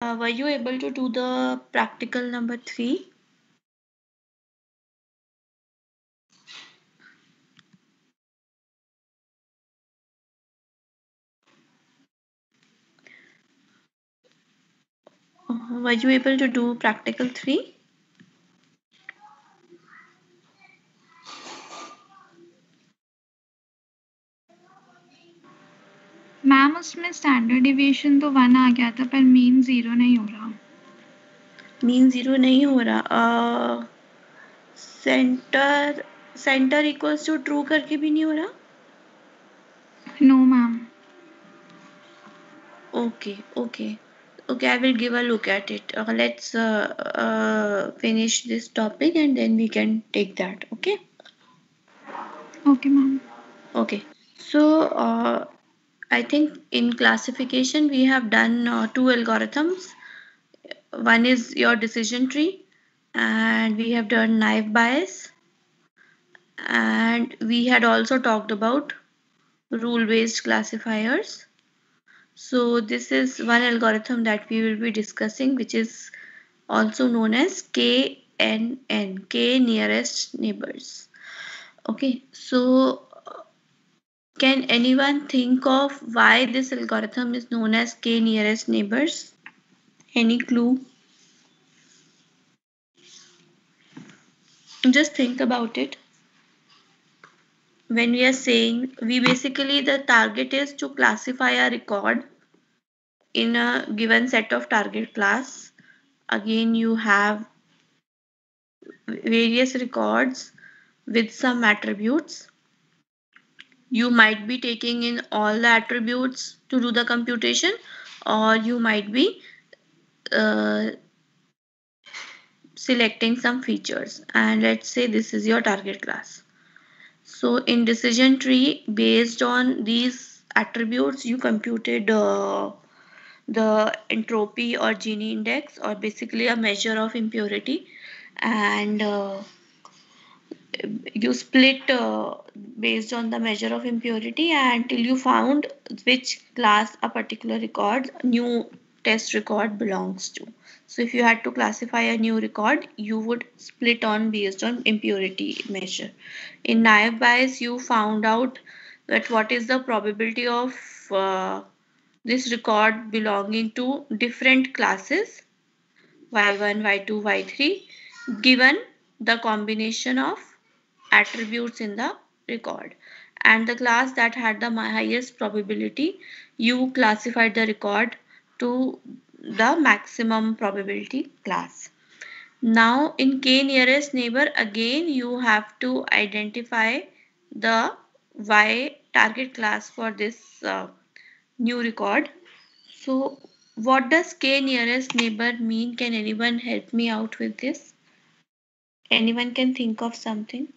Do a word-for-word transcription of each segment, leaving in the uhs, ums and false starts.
Uh, were you able to do the practical number three? Uh, were you able to do practical three? Ma'am उसमें standard deviation तो one आ गया था पर mean zero नहीं हो रहा. मीन जीरो नहीं हो रहा. Centre centre equals to true करके भी नहीं हो रहा. No ma'am. Okay, okay. Okay, I will give a look at it. Uh, let's uh, uh, finish this topic and then we can take that. Okay. Okay, ma'am. Okay. So uh, I think in classification we have done uh, two algorithms. One is your decision tree, and we have done naive Bayes, and we had also talked about rule-based classifiers. So this is one algorithm that we will be discussing, which is also known as K N N, K nearest neighbors. Okay, so can anyone think of why this algorithm is known as K nearest neighbors? Any clue? Just think about it. When we are saying, we basically, the target is to classify a record in a given set of target class. Again, you have various records with some attributes. You might be taking in all the attributes to do the computation, or you might be uh, selecting some features, and let's say this is your target class. So in decision tree, based on these attributes, you computed uh, the entropy or Gini index, or basically a measure of impurity, and uh, you split uh, based on the measure of impurity until you found which class a particular record, new test record belongs to. So if you had to classify a new record, you would split on based on impurity measure. In naive Bayes, you found out that what is the probability of uh, this record belonging to different classes y one, y two, y three, given the combination of attributes in the record. And the class that had the highest probability, you classified the record to the maximum probability class. Now in K nearest neighbor, again you have to identify the Y target class for this uh, new record. So what does K nearest neighbor mean? Can anyone help me out with this? Anyone can think of something?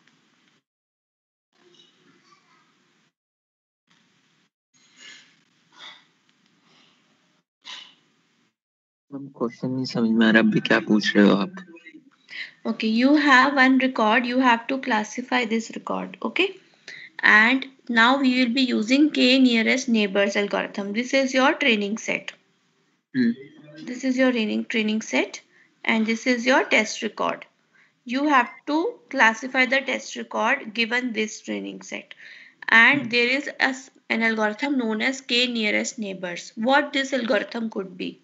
हम question नहीं समझ में आ रहा अभी क्या पूछ रहे हो आप. Okay, you have one record, you have to classify this record. Okay, and now we will be using K nearest neighbors algorithm. This is your training set. Hmm. This is your training training set, and this is your test record. You have to classify the test record given this training set, and there is a, an algorithm known as K nearest neighbors. What this algorithm could be?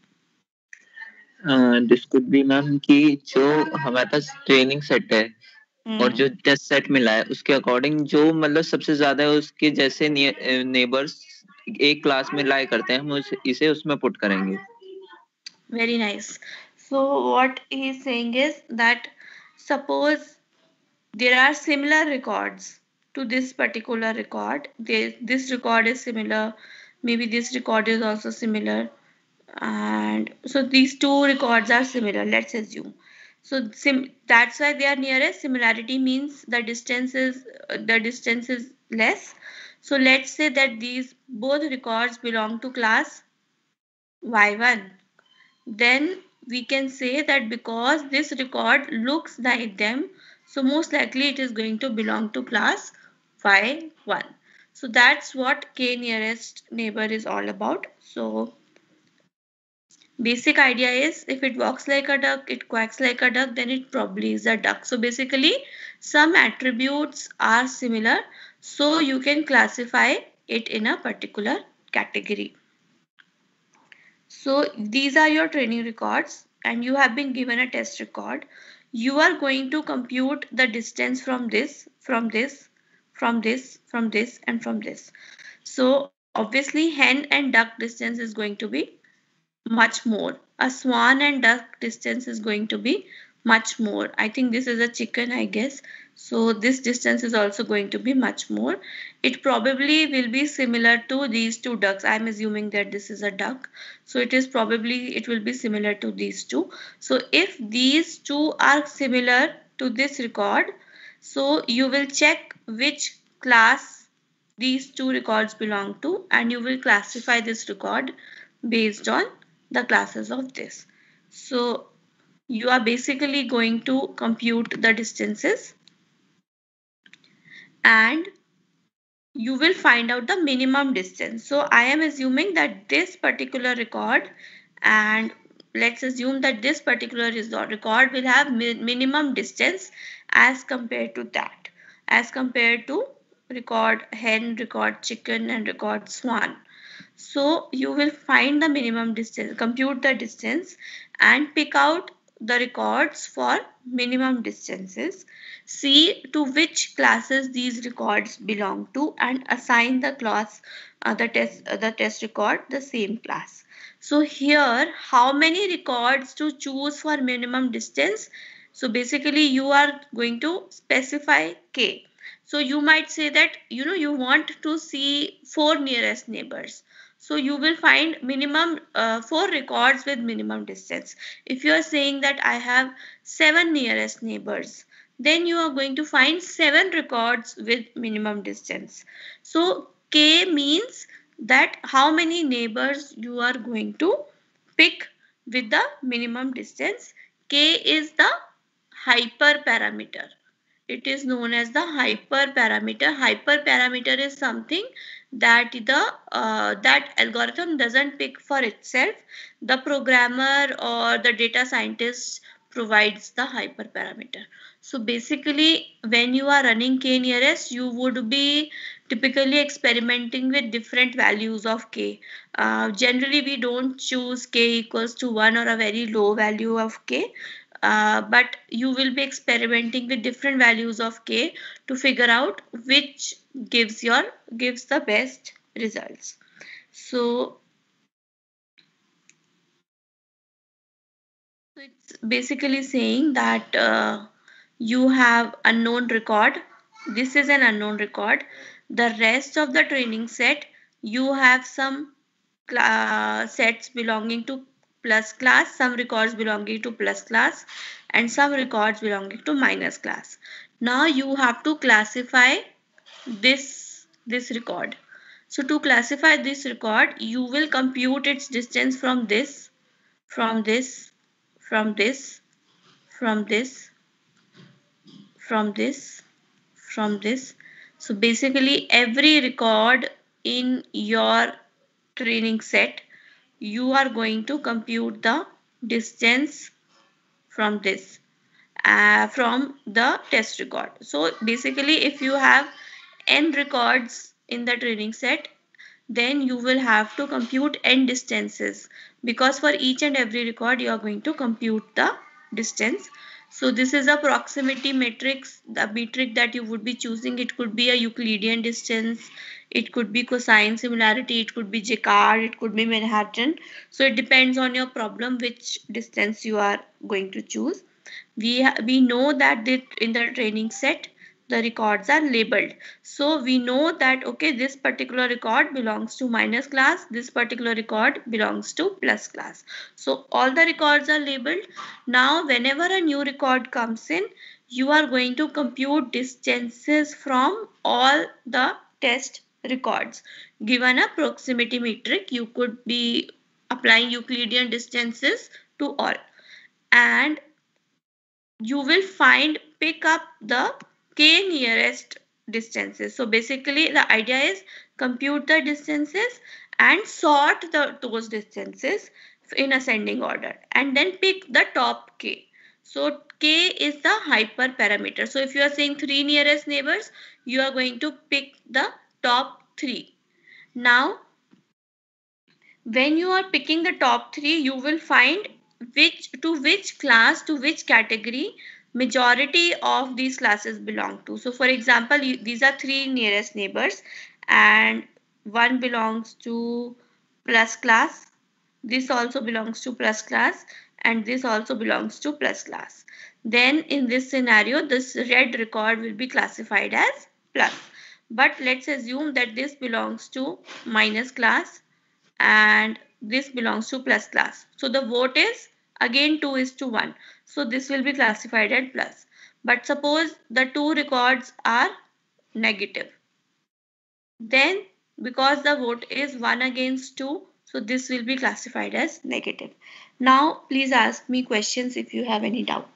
This could be ma'am कि जो हमारे पास training set है और जो test set मिला है उसके according जो मतलब सबसे ज्यादा है उसके जैसे नेबर्स एक क्लास में लाई करते हैं हम उस, इसे उसमें पुट करेंगे. Very nice. So what he is saying is that suppose there are similar records to this particular record. They, this record is similar. Maybe this record is also similar. And so these two records are similar, let's assume. So sim that's why they are nearest. Similarity means the distance is uh, the distance is less. So let's say that these both records belong to class Y one. Then we can say that because this record looks like them, so most likely it is going to belong to class Y one. So that's what K nearest neighbor is all about. So Basic idea is if it walks like a duck, it quacks like a duck, then it probably is a duck. So basically some attributes are similar, so you can classify it in a particular category. So these are your training records and you have been given a test record. You are going to compute the distance from this, from this, from this, from this and from this. So obviously hen and duck distance is going to be much more. A swan and duck distance is going to be much more. I think this is a chicken, I guess. So this distance is also going to be much more. It probably will be similar to these two ducks. I'm assuming that this is a duck. So it is probably, it will be similar to these two. So if these two are similar to this record, so you will check which class these two records belong to and you will classify this record based on the classes of this. So you are basically going to compute the distances and you will find out the minimum distance. So I am assuming that this particular record, and let's assume that this particular record will have mi minimum distance as compared to that, as compared to record hen, record chicken and record swan. So you will find the minimum distance, compute the distance and pick out the records for minimum distances. See to which classes these records belong to and assign the class, uh, the test, uh, the test record the same class. So here, how many records to choose for minimum distance? So basically you are going to specify K. So you might say that, you know, you want to see four nearest neighbors. So you will find minimum uh, four records with minimum distance. If you are saying that I have seven nearest neighbors, then you are going to find seven records with minimum distance. So K means that how many neighbors you are going to pick with the minimum distance. K is the hyperparameter. It is known as the hyperparameter. Hyperparameter is something that the uh, that algorithm doesn't pick for itself. The programmer or the data scientist provides the hyperparameter. So basically, when you are running k-nearest, you would be typically experimenting with different values of k. Uh, generally, we don't choose k equals to one or a very low value of k. Uh, but you will be experimenting with different values of k to figure out which gives your gives the best results. So, so it's basically saying that uh, you have unknown record. This is an unknown record. The rest of the training set, you have some uh, sets belonging to plus class, some records belonging to plus class and some records belonging to minus class. Now you have to classify this this record. So to classify this record, you will compute its distance from this, from this, from this, from this, from this, from this. So basically every record in your training set, you are going to compute the distance from this, uh, from the test record. So basically if you have n records in the training set, then you will have to compute n distances, because for each and every record you are going to compute the distance. So this is a proximity matrix, the metric that you would be choosing. It could be a Euclidean distance, it could be cosine similarity, it could be Jaccard, it could be Manhattan. So it depends on your problem which distance you are going to choose. We, we know that in the training set, the records are labeled. So we know that, okay, this particular record belongs to minus class, this particular record belongs to plus class. So all the records are labeled. Now whenever a new record comes in, you are going to compute distances from all the test records. Given a proximity metric, you could be applying Euclidean distances to all. And you will find, pick up the k nearest distances. So basically the idea is compute the distances and sort the, those distances in ascending order, and then pick the top k. So k is the hyperparameter. So if you are saying three nearest neighbors, you are going to pick the top three. Now, when you are picking the top three, you will find which to which class, to which category majority of these classes belong to. So for example, you, these are three nearest neighbors, and one belongs to plus class, this also belongs to plus class, and this also belongs to plus class. Then in this scenario, this red record will be classified as plus. But let's assume that this belongs to minus class and this belongs to plus class. So the vote is again two is to one. So this will be classified as plus. But suppose the two records are negative. Then because the vote is one against two, so this will be classified as negative. Now please ask me questions if you have any doubt.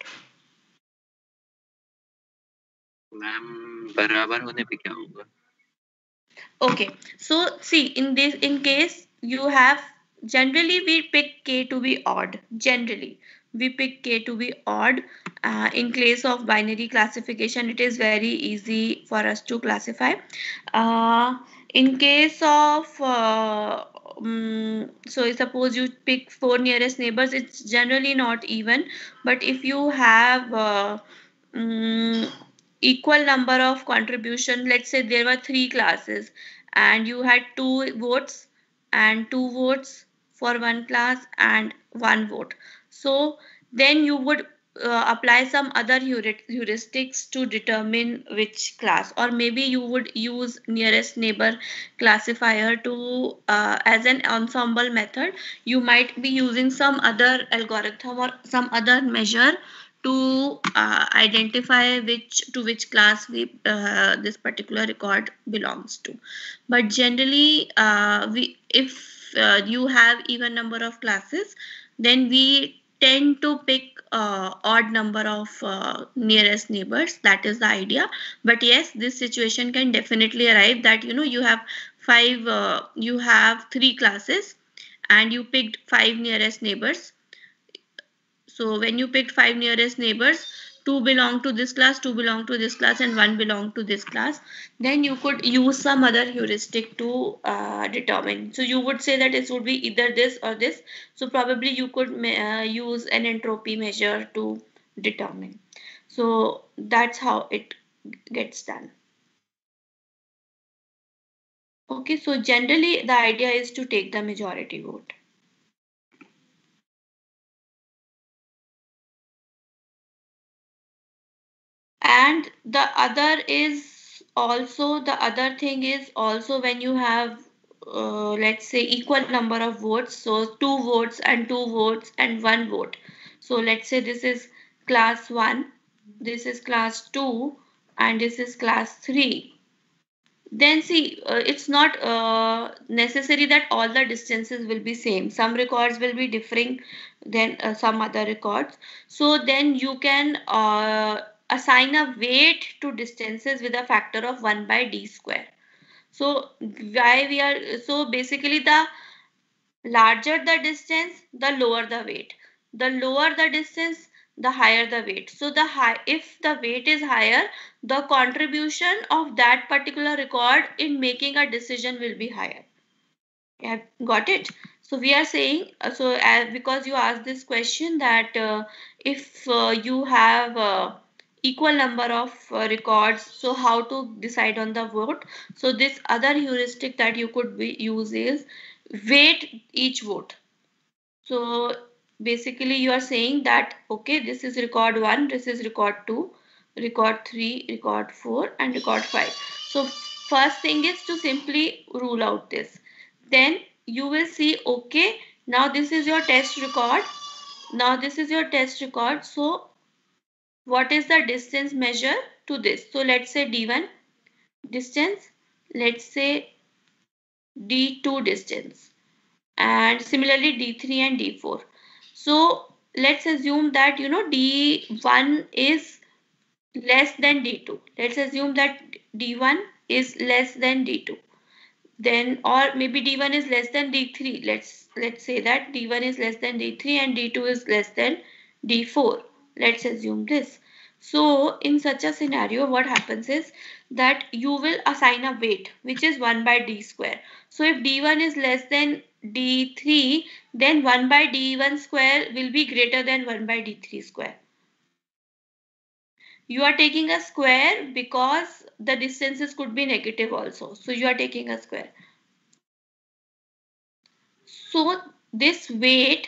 Ma'am बराबर होने पे क्या होगा? Okay, so see, in this in case you have, generally we pick k to be odd. Generally we pick k to be odd. Uh, in case of binary classification, it is very easy for us to classify. Uh, in case of uh, um, so suppose you pick four nearest neighbors, it's generally not even. But if you have uh, um, equal number of contribution, let's say there were three classes and you had two votes and two votes for one class and one vote, so then you would uh, apply some other heuristics to determine which class, or maybe you would use nearest neighbor classifier to uh, as an ensemble method. You might be using some other algorithm or some other measure to uh, identify which to which class we uh, this particular record belongs to. But generally uh, we if uh, you have even number of classes, then we tend to pick uh, odd number of uh, nearest neighbors. That is the idea. But yes, this situation can definitely arrive that you know you have five uh, you have three classes and you picked five nearest neighbors. So when you picked five nearest neighbors, two belong to this class, two belong to this class, and one belong to this class, then you could use some other heuristic to uh, determine. So you would say that it would be either this or this. So probably you could uh, use an entropy measure to determine. So that's how it gets done. Okay, so generally the idea is to take the majority vote. And the other is also the other thing is also when you have uh, let's say equal number of votes, so two votes and two votes and one vote. So let's say this is class one, this is class two, and this is class three. Then see, uh, it's not uh, necessary that all the distances will be same. Some records will be differing than uh, some other records. So then you can uh, assign a weight to distances with a factor of one by d square. So why we are so basically the larger the distance, the lower the weight. The lower the distance, the higher the weight. So the high, if the weight is higher, the contribution of that particular record in making a decision will be higher. Yeah, got it. So we are saying uh, so as because you asked this question that uh, if uh, you have uh, equal number of uh, records, so how to decide on the vote? So this other heuristic that you could be, use is weight each vote. So basically you are saying that okay, this is record one, this is record two, record three, record four, and record five. So first thing is to simply rule out this. Then you will see okay, now this is your test record. Now this is your test record. So what is the distance measure to this? So let's say d one distance, let's say d two distance, and similarly d three and d four. So let's assume that you know d one is less than d two. Let's assume that d one is less than d two. Then or maybe d one is less than d three. Let's let's say that D one is less than D three and D two is less than D four. Let's assume this. So in such a scenario, what happens is that you will assign a weight which is one by D square. So if D one is less than D three, then one by D one square will be greater than one by D three square. You are taking a square because the distances could be negative also. So you are taking a square. So this weight,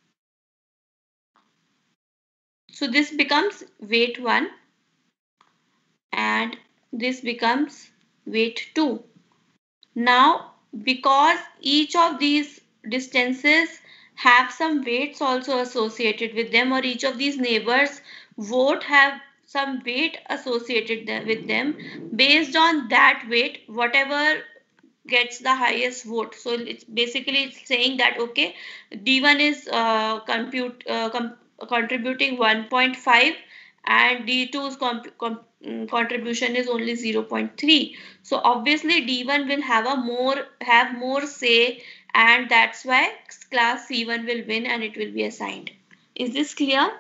so this becomes weight one and this becomes weight two. Now, because each of these distances have some weights also associated with them, or each of these neighbors vote have some weight associated with them, based on that weight, whatever gets the highest vote. So it's basically it's saying that okay, D one is uh, compute uh, com- contributing one point five and D two's comp- com- mm, contribution is only zero point three. So obviously D one will have a more have more say, and that's why class C one will win and it will be assigned. Is this clear?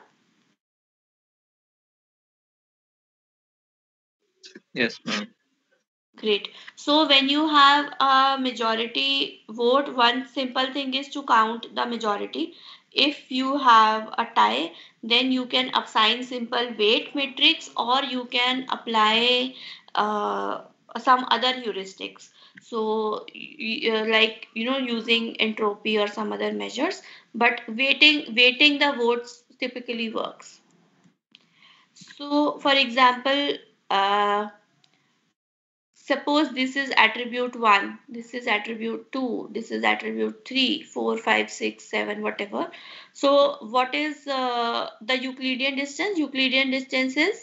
Yes, ma'am. Great. So when you have a majority vote, one simple thing is to count the majority. If you have a tie, then you can assign simple weight matrix or you can apply uh, some other heuristics. So y- y- uh, like you know using entropy or some other measures, but weighting weighting the votes typically works. So for example, uh, suppose this is attribute one, this is attribute two, this is attribute three, four, five, six, seven, whatever. So, what is uh, the Euclidean distance? Euclidean distance is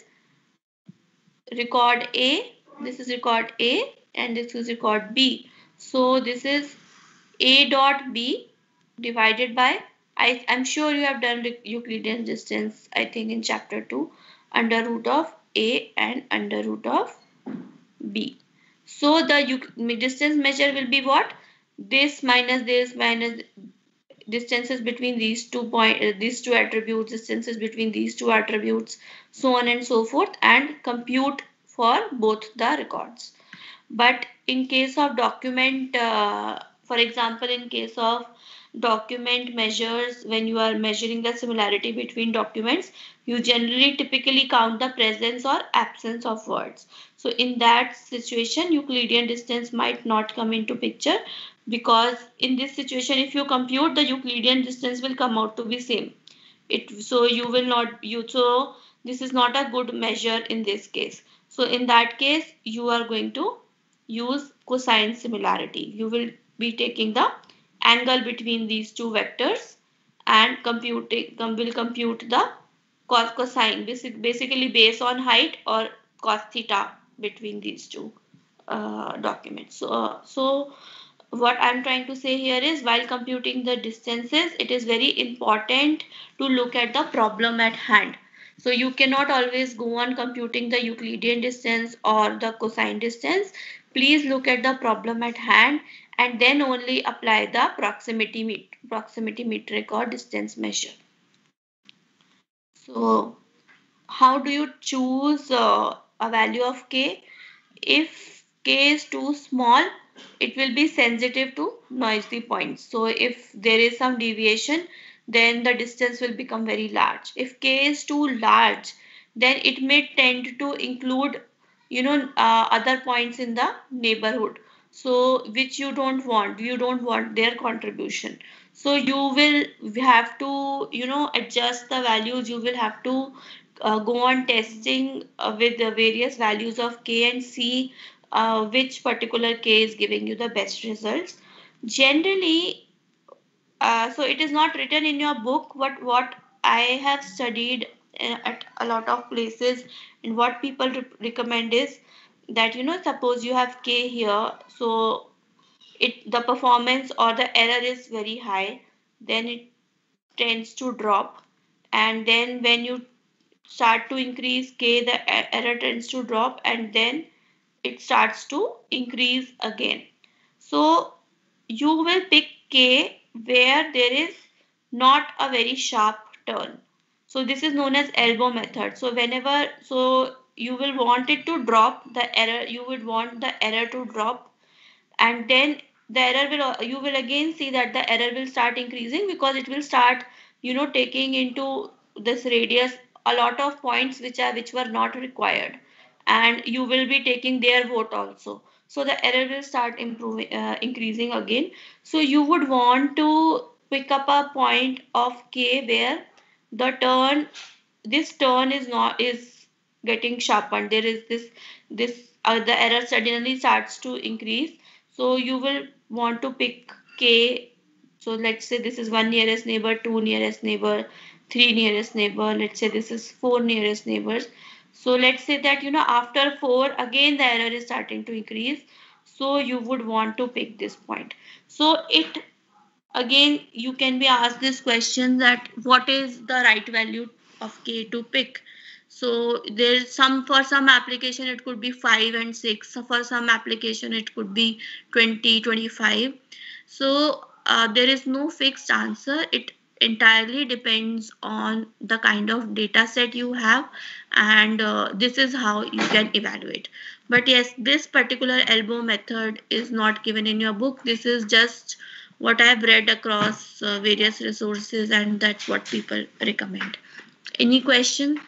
record A, this is record A, and this is record B. So, this is A dot B divided by, I, I'm sure you have done Euclidean distance, I think in chapter two, under root of A and under root of B. So the distance measure will be what? This minus this minus distances between these two point uh, these two attributes, distances between these two attributes, so on and so forth, and compute for both the records. But in case of document, uh, for example, in case of document measures, when you are measuring the similarity between documents, you generally typically count the presence or absence of words. So in that situation, Euclidean distance might not come into picture, because in this situation, if you compute, the Euclidean distance will come out to be same. It so you will not you so this is not a good measure in this case. So in that case, you are going to use cosine similarity. You will be taking the angle between these two vectors and computing will compute the cos cosine, basically based on height or cos theta between these two uh, documents. So, uh, so what I'm trying to say here is, while computing the distances, it is very important to look at the problem at hand. So you cannot always go on computing the Euclidean distance or the cosine distance. Please look at the problem at hand and then only apply the proximity met proximity metric or distance measure. So how do you choose uh, a value of k? If k is too small, it will be sensitive to noisy points. So if there is some deviation, then the distance will become very large. If k is too large, then it may tend to include, you know, uh, other points in the neighborhood. So which you don't want, you don't want their contribution. So you will have to, you know, adjust the values. You will have to uh, go on testing uh, with the various values of k and see uh, which particular k is giving you the best results. Generally, uh, so it is not written in your book, but what I have studied uh, at a lot of places, and what people re- recommend is that, you know, suppose you have k here, so it the performance or the error is very high, then it tends to drop, and then when you start to increase k, the e- error tends to drop, and then it starts to increase again. So you will pick k where there is not a very sharp turn. So this is known as elbow method. So whenever, so you will want it to drop the error, you would want the error to drop, and then the error will, you will again see that the error will start increasing because it will start, you know, taking into this radius a lot of points which are which were not required, and you will be taking their vote also, so the error will start improving, uh, increasing again. So you would want to pick up a point of k where the turn, this turn is not is getting sharpened, there is this this uh, the error suddenly starts to increase. So you will want to pick k. So let's say this is one nearest neighbor, two nearest neighbor, three nearest neighbor, let's say this is four nearest neighbors. So let's say that, you know, after four again the error is starting to increase, so you would want to pick this point. So it, again you can be asked this question that what is the right value of k to pick. So there's some, for some application it could be five and six, so for some application it could be twenty, twenty-five. So uh, there is no fixed answer, it entirely depends on the kind of data set you have, and uh, this is how you can evaluate. But yes, this particular elbow method is not given in your book, this is just what I have read across uh, various resources, and that's what people recommend. Any question?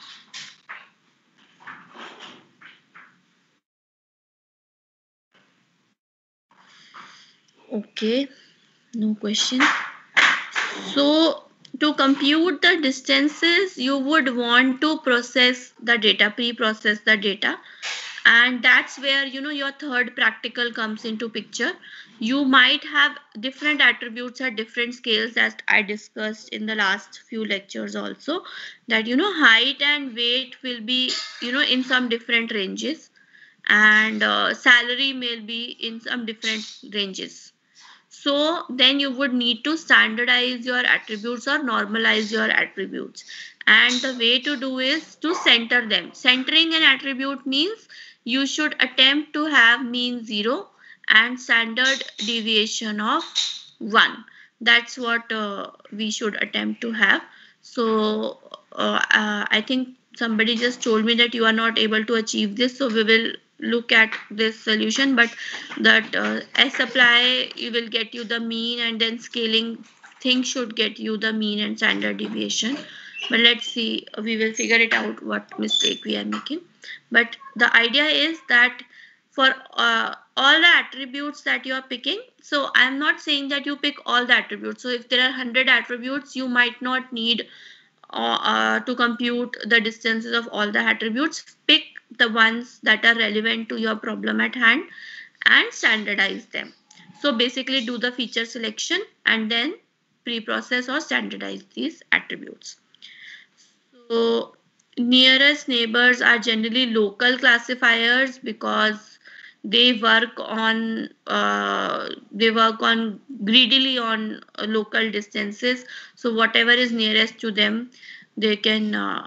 Okay, no question. So to compute the distances, you would want to process the data, pre-process the data, and that's where, you know, your third practical comes into picture. You might have different attributes at different scales, as I discussed in the last few lectures also, that, you know, height and weight will be, you know, in some different ranges, and uh, salary may be in some different ranges. So then you would need to standardize your attributes or normalize your attributes. And the way to do is to center them. Centering an attribute means you should attempt to have mean zero and standard deviation of one. That's what uh, we should attempt to have. So uh, uh, I think somebody just told me that you are not able to achieve this. So we will look at this solution, but that uh, S apply you will get you the mean, and then scaling thing should get you the mean and standard deviation. But let's see, we will figure it out what mistake we are making. But the idea is that for uh, all the attributes that you are picking, so I'm not saying that you pick all the attributes. So if there are one hundred attributes, you might not need uh, uh, to compute the distances of all the attributes. Pick the ones that are relevant to your problem at hand and standardize them. So basically do the feature selection and then pre-process or standardize these attributes. So nearest neighbors are generally local classifiers because they work on uh, they work on greedily on uh, local distances. So whatever is nearest to them, they can uh,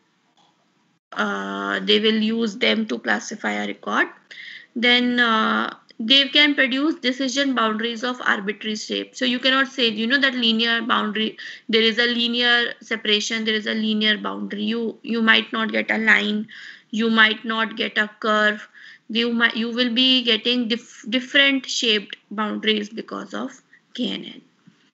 uh, they will use them to classify a record. Then uh, they can produce decision boundaries of arbitrary shape. So you cannot say, you know, that linear boundary, there is a linear separation, there is a linear boundary. You you might not get a line, you might not get a curve. You might you will be getting dif different shaped boundaries because of K N N.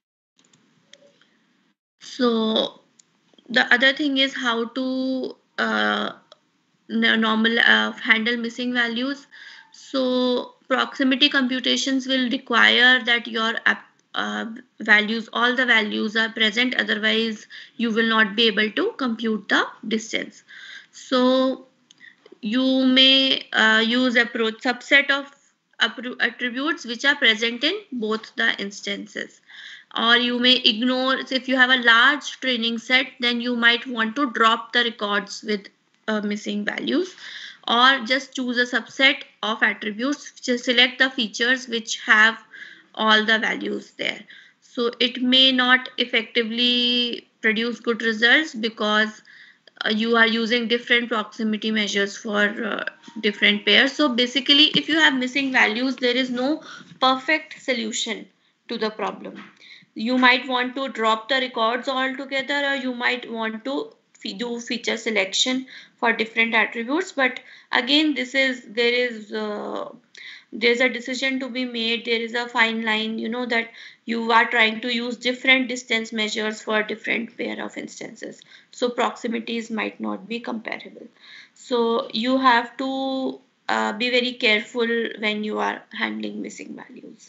So the other thing is how to uh, normal uh, handle missing values. So proximity computations will require that your uh, values, all the values are present, otherwise you will not be able to compute the distance. So you may uh, use approach subset of attributes which are present in both the instances, or you may ignore. So if you have a large training set, then you might want to drop the records with uh, missing values, or just choose a subset of attributes, just select the features which have all the values there. So it may not effectively produce good results because uh, you are using different proximity measures for uh, different pairs. So basically, if you have missing values, there is no perfect solution to the problem. You might want to drop the records altogether, or you might want to do feature selection for different attributes. But again, this is there is uh, there's a decision to be made. There is a fine line, you know, that you are trying to use different distance measures for different pair of instances, so proximities might not be comparable. So you have to uh, be very careful when you are handling missing values.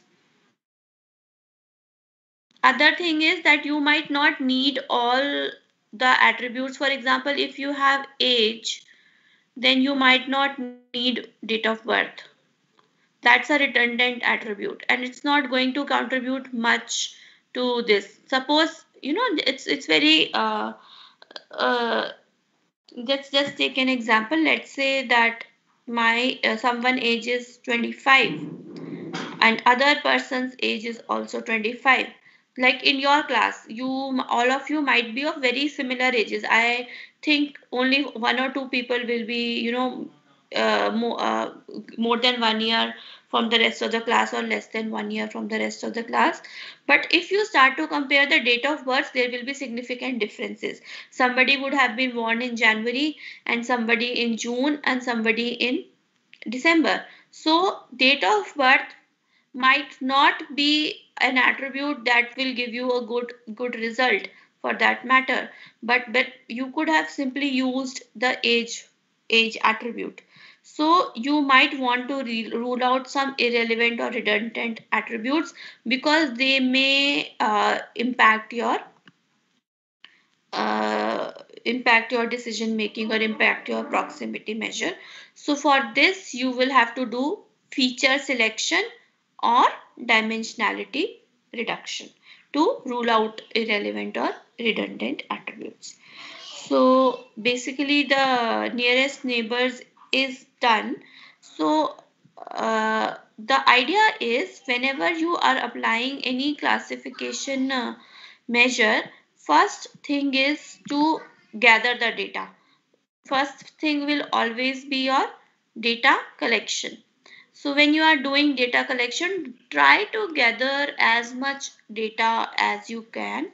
Other thing is that you might not need all the attributes. For example, if you have age, then you might not need date of birth. That's a redundant attribute, and it's not going to contribute much to this. Suppose, you know, it's it's very uh, uh, let's just take an example. Let's say that my uh, someone age is twenty-five and other person's age is also twenty-five. Like in your class, you all of you might be of very similar ages. I think only one or two people will be, you know, uh, more, uh, more than one year from the rest of the class, or less than one year from the rest of the class. But if you start to compare the date of birth, there will be significant differences. Somebody would have been born in January, and somebody in June, and somebody in December. So date of birth might not be an attribute that will give you a good good result for that matter, but but you could have simply used the age age attribute. So you might want to re- rule out some irrelevant or redundant attributes, because they may uh, impact your uh, impact your decision making or impact your proximity measure. So for this, you will have to do feature selection or dimensionality reduction to rule out irrelevant or redundant attributes. So basically, the nearest neighbors is done. So uh, the idea is, whenever you are applying any classification uh, measure, first thing is to gather the data. First thing will always be your data collection. So when you are doing data collection, try to gather as much data as you can,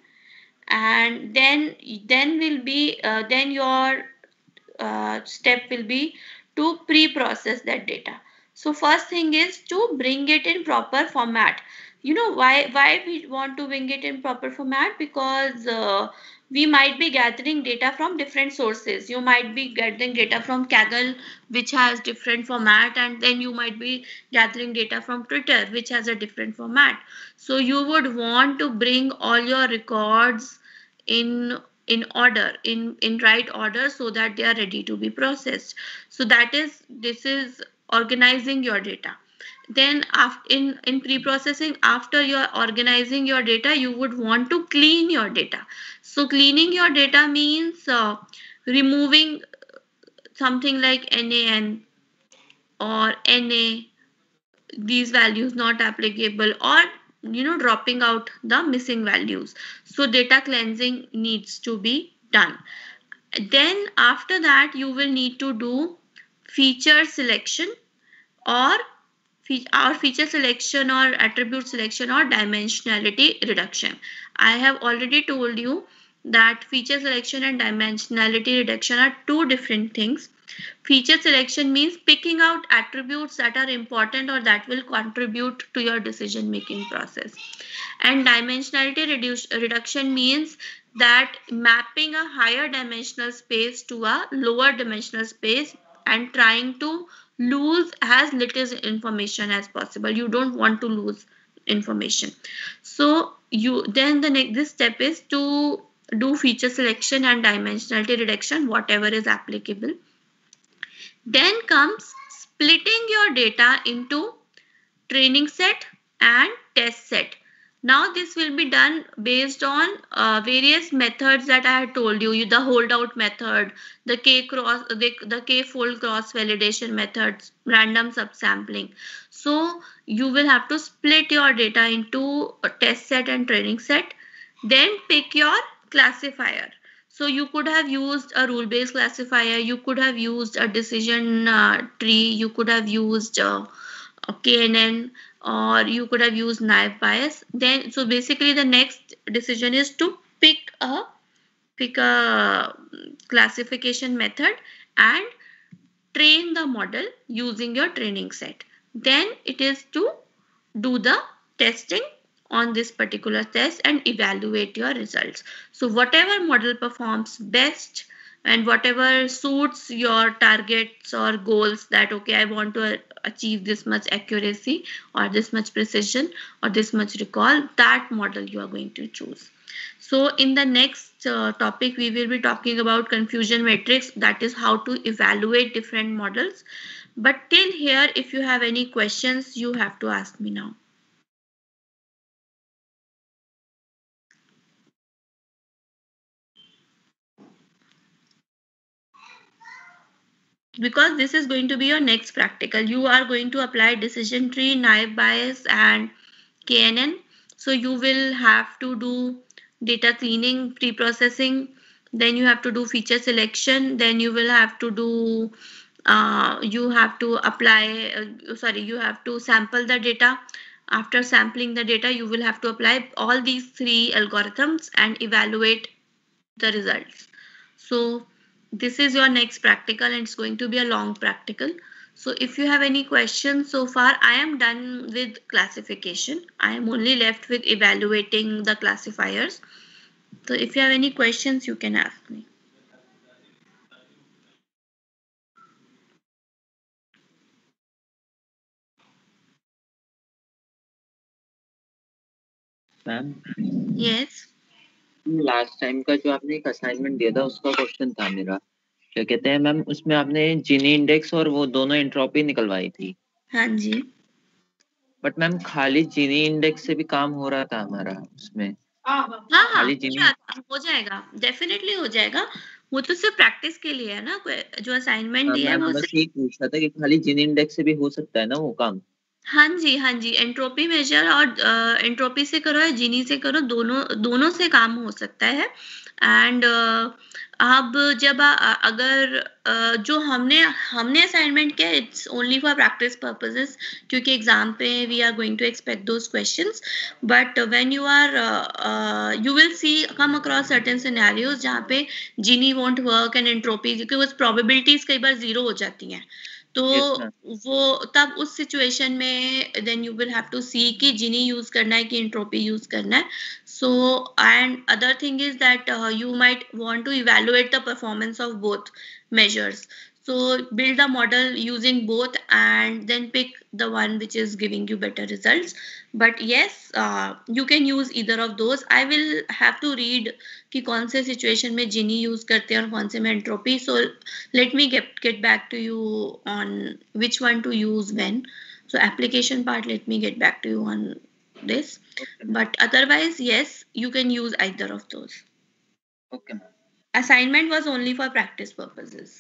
and then then will be uh, then your uh, step will be to pre-process that data. So first thing is to bring it in proper format. You know why why we want to bring it in proper format? Because uh, we might be gathering data from different sources. You might be gathering data from Kaggle, which has different format, and then you might be gathering data from Twitter, which has a different format. So you would want to bring all your records in in order, in in right order, so that they are ready to be processed. So that is this is organizing your data. Then after in in pre-processing, after you are organizing your data, you would want to clean your data. So cleaning your data means uh, removing something like nan or na, these values not applicable, or you know, dropping out the missing values. So data cleansing needs to be done. Then after that, you will need to do feature selection or or feature selection or attribute selection or dimensionality reduction. I have already told you that feature selection and dimensionality reduction are two different things. Feature selection means picking out attributes that are important or that will contribute to your decision making process. And dimensionality reduce, reduction means that mapping a higher dimensional space to a lower dimensional space and trying to lose as little information as possible. You don't want to lose information. So you then the next this step is to do feature selection and dimensionality reduction, whatever is applicable. Then comes splitting your data into training set and test set. Now this will be done based on uh, various methods that I had told you, the holdout method, the k cross, the, the k fold cross validation methods, random subsampling. So you will have to split your data into a test set and training set. Then pick your classifier. So you could have used a rule-based classifier, you could have used a decision uh, tree, you could have used uh, a K N N, or you could have used naive Bayes. Then, so basically the next decision is to pick a pick a classification method and train the model using your training set. Then it is to do the testing on this particular test and evaluate your results. So whatever model performs best and whatever suits your targets or goals, that okay, I want to achieve this much accuracy or this much precision or this much recall, that model you are going to choose. So in the next uh, topic, we will be talking about confusion matrix, that is how to evaluate different models. But till here, if you have any questions, you have to ask me now. Because this is going to be your next practical. You are going to apply decision tree, naive Bayes, and K N N. So you will have to do data cleaning, pre-processing, then you have to do feature selection, then you will have to do uh, you have to apply uh, sorry you have to sample the data. After sampling the data, you will have to apply all these three algorithms and evaluate the results. So this is your next practical and it's going to be a long practical. So if you have any questions so far, I am done with classification. I am only left with evaluating the classifiers. So if you have any questions, you can ask me. Ma'am Yes. Last time का जो आपने एक assignment दिया था उसका question था मेरा, क्या कहते हैं मैम, उसमें आपने जीनी इंडेक्स और वो दोनों एंट्रोपी निकलवाई थी। हाँ जी। बट मैम खाली जीनी इंडेक्स से भी काम हो रहा था हमारा उसमें। हाँ हाँ खाली हो जीनी जाएगा, हो जाएगा, डेफिनेटली हो जाएगा। वो तो सिर्फ प्रैक्टिस के लिए है ना, जो असाइनमेंट हाँ, दिया है मैं वो बस सिर्फ। यही पूछ रहा था कि खाली जीनी इंडेक्स से भी हो सकता है ना वो काम। हाँ जी, हाँ जी, एंट्रोपी मेजर और एंट्रोपी से करो या जीनी से करो, दोनों दोनों से काम हो सकता है। एंड अब जब आ, अगर आ, जो हमने हमने असाइनमेंट किया, it's only for practice purposes, क्योंकि एग्जाम पे we are going to expect those questions. But when you are you will see come across certain scenarios जहाँ पे Gini won't work and entropy, क्योंकि वो प्रोबेबिलिटीज कई बार zero हो जाती हैं। तो yes, वो तब उस सिचुएशन में then you will have to see कि जीनी यूज करना है कि एंट्रोपी यूज करना है। So and other thing is that you might want to evaluate the performance of both measures. So build a model using both and then pick the one which is giving you better results. But yes, uh, you can use either of those. I will have to read कि कौन से situation में Gini use करते हैं और कौन से में entropy. So let me get get back to you on which one to use when. So application part, let me get back to you on this. okay, But otherwise, yes, you can use either of those. okay, Assignment was only for practice purposes.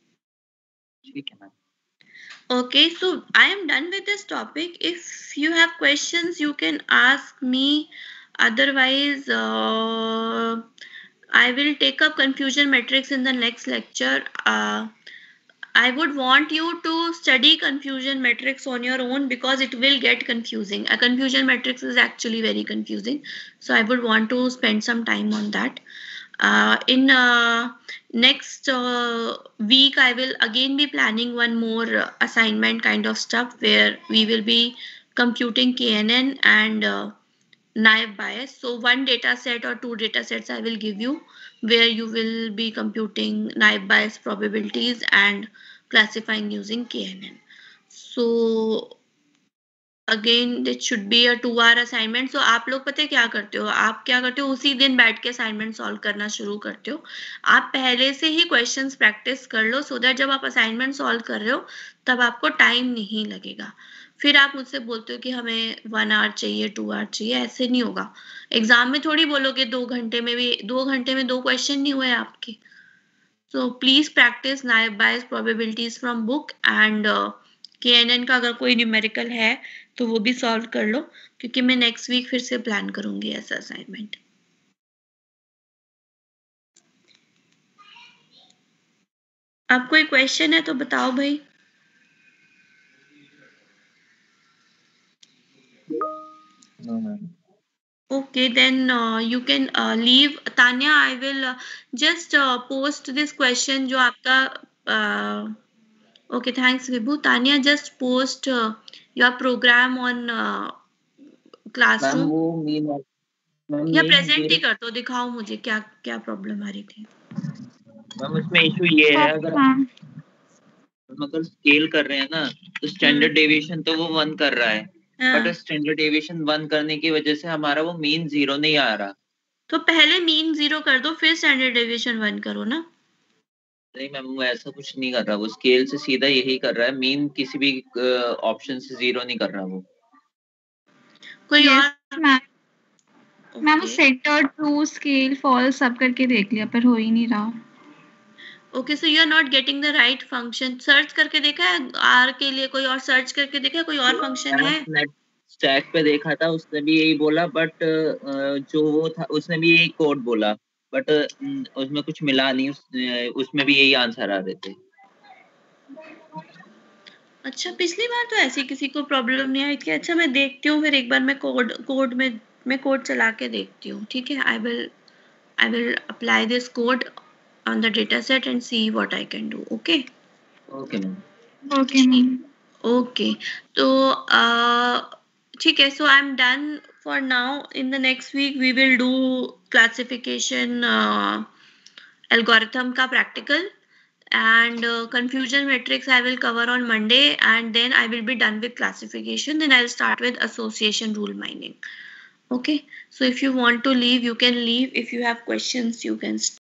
ठीक है ma'am. Okay, so I am done with this topic. If you have questions, you can ask me. Otherwise, uh, I will take up confusion matrix in the next lecture. Uh, I would want you to study confusion matrix on your own because it will get confusing. A confusion matrix is actually very confusing. So I would want to spend some time on that. Uh, in uh, next uh, week, I will again be planning one more uh, assignment kind of stuff where we will be computing K N N and uh, naive Bayes. So one data set or two data sets I will give you where you will be computing naive Bayes probabilities and classifying using K N N. So again it should be a two hour assignment. So आप लोग पता है क्या करते हो, आप क्या करते हो, उसी दिन बैठ के असाइनमेंट सॉल्व करना शुरू करते हो। आप पहले से ही क्वेश्चंस प्रैक्टिस कर लो सो दैट जब आप असाइनमेंट सॉल्व कर रहे हो तब आपको टाइम नहीं लगेगा। फिर आप मुझसे बोलते हो कि हमें वन आवर चाहिए, टू आवर चाहिए, ऐसे नहीं होगा। एग्जाम में थोड़ी बोलोगे दो घंटे में भी, दो घंटे में दो क्वेश्चन नहीं हुए आपके। So please practice naive Bayes probabilities from book and K N N का अगर कोई न्यूमेरिकल है तो वो भी सॉल्व कर लो, क्योंकि मैं नेक्स्ट वीक फिर से प्लान करूंगी ऐसा असाइनमेंट। आप कोई क्वेश्चन है तो बताओ भाई। No ma'am. Okay, then uh, you can uh, leave. Tanya, I will uh, just uh, post this question जो आपका uh, okay, thanks Vibhu. Tanya, just post uh, your program on uh, ma'am classroom वो mean ma'am या mean present ही zero कर दो, दिखाओ मुझे क्या क्या प्रॉब्लम आ रही थी। मैम उसमें इशू ये है, अगर हाँ हम अगर स्केल कर रहे हैं ना तो स्टैंडर्ड डेविएशन तो वो वन कर रहा है, बट हाँ, स्टैंडर्ड डेविएशन वन करने की वजह से हमारा वो मीन जीरो नहीं आ रहा। तो पहले मीन जीरो कर दो फिर स्टैंडर्ड डेविएशन वन करो ना। नहीं मैम वो ऐसा कुछ नहीं कर रहा, वो स्केल से सीधा यही कर रहा है, मीन किसी भी ऑप्शन से जीरो नहीं कर रहा वो। कोई यस और? मैम। मैम वो okay sector to scale fall सब करके देख लिया पर हो ही नहीं रहा। Okay, so you are not getting the right function. Search करके देखा है आर के लिए, कोई और सर्च करके देखा है, कोई और फंक्शन है? नेट स्टैक पे देखा था, उसने भी यही बोला, बट जो वो था उसने भी यही कोड बोला, बट उसमें कुछ मिला नहीं, उस, उसमें भी यही आंसर आ रहे थे। अच्छा, पिछली बार तो ऐसी किसी को प्रॉब्लम नहीं आई थी। अच्छा, मैं देखती हूँ फिर एक बार, मैं कोड कोड में मैं कोड चला के देखती हूँ। ठीक है, I will I will apply this code on the data set and see what I can do. Okay. Okay ma'am. Okay ma'am. Okay. So, uh, ठीक है. So I'm done for now. In the next week, we will do classification uh, algorithm का practical, and uh, confusion matrix I will cover on Monday, and then I will be done with classification. Then I'll start with association rule mining. Okay. So if you want to leave, you can leave. If you have questions, you can start.